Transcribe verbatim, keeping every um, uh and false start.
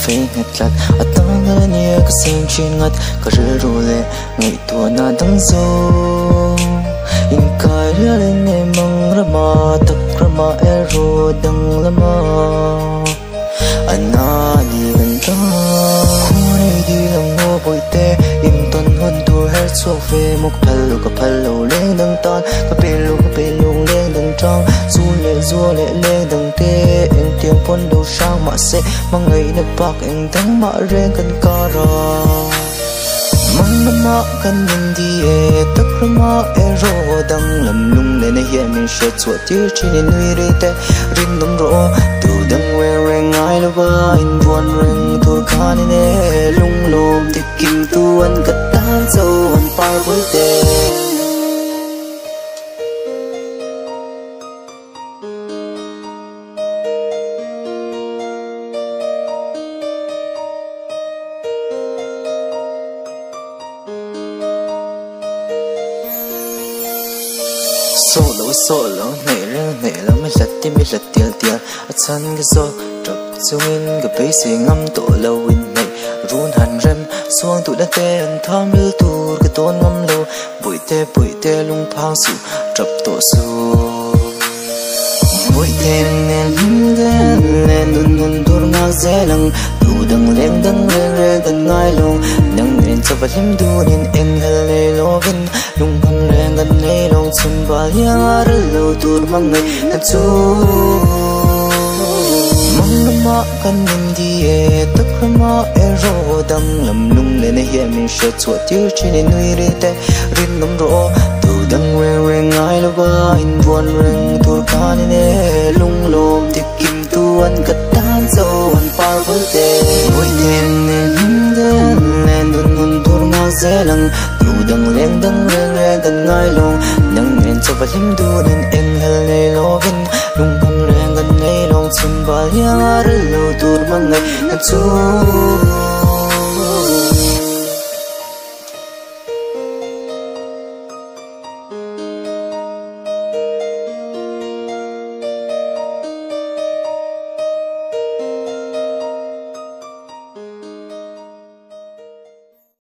phê ngặt lặt ở tăng ngơ nia có xem chuyên ngặt có rơi rồi lệ ngày tua na đắng dâu in cài ria lên em mong ra mà tắc ra mà e rồi đắng lắm mà anh na đi gần ta khu này đi lòng ngô bội tê im tuần hôn tua hết xuống về một pal cái pal lên đằng tan cái pelo cái pelo lên đằng trăng du lệ du lệ lên đằng tê em tiếng phun đầu sang mà sẽ mang ngày nấp bạc em thắng mà rên cần ca ra mang năm mà cần nhìn đi e tắc ra mà e ro đằng lầm lung lên hiện mình sẽ chuột tiêu chỉ nên nuôi đi tê rin nông ro từ đằng quê reng ai lo ba in buồn reng thua cá nên e lung lom thì kim tu anh cất tan sâu anh phai với tê solo solo này ra này là mấy lật tim mấy lật tiêu tiêu ở chân cái gió trập xuống cái bể xe ngâm tổ lâu in này run hẳn rem xuống tụi đã tê anh tham yêu tu cái tôn ngâm lâu bụi tê bụi tê lung phang sụ trập tổ su bụi tê nên lên lên đun đun đun ngao dễ lăng tu đằng lên đằng lên lên đằng ngay luôn đằng lên cho vật hiểm đu nên anh hơi lê lo gần lung hầm lên gần lê lòng xuân và hiang ở lâu tu mang ngày thật su mang năm mà cần nhìn đi e tắc ra mà e ro đằng lầm lung lên hiện mình sẽ chuột tiêu chỉ nên nuôi đi tê rin nông ro tu đằng quê reng ai lo ba in buồn reng thua cá nên e lung lom thì kim tu anh cất tan sâu anh phai với tê bụi đen nên đen lên đun đun thua ngao dễ lăng tu đằng lên đằng lên lên đằng ngay lòng đằng lên cho vật hiểm đu nên anh hơi lê lo gần lung hầm lên gần lê lòng xuân và hiang ở lâu tu mang ngày thật su